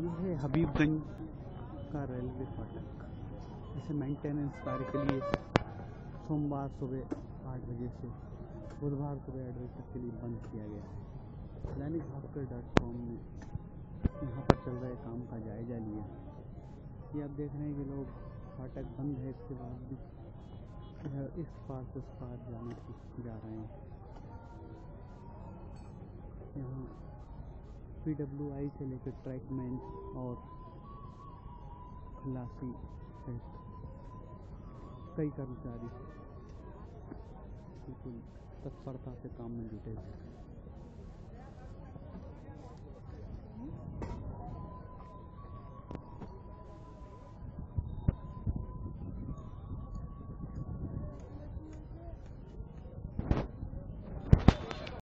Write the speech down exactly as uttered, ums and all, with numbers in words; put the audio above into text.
ये है हबीबगंज का रेलवे फाटक। इसे मेंटेनेंस कार्य के लिए सोमवार सुबह आठ बजे से बुधवार सुबह आठ बजे तक के लिए बंद किया गया है। दैनिक भास्कर डॉट कॉम ने यहाँ पर चल रहे काम का जायजा लिया। ये आप देख रहे हैं कि लोग फाटक बंद है, इसके बाद भी इस पार से उस पार जाने की जा रहे हैं। यहाँ पी डब्ल्यू आई से लेकर ट्रैकमैन और खलासी सहित कई कर्मचारी बिल्कुल तत्परता से काम में जुटे हुए हैं।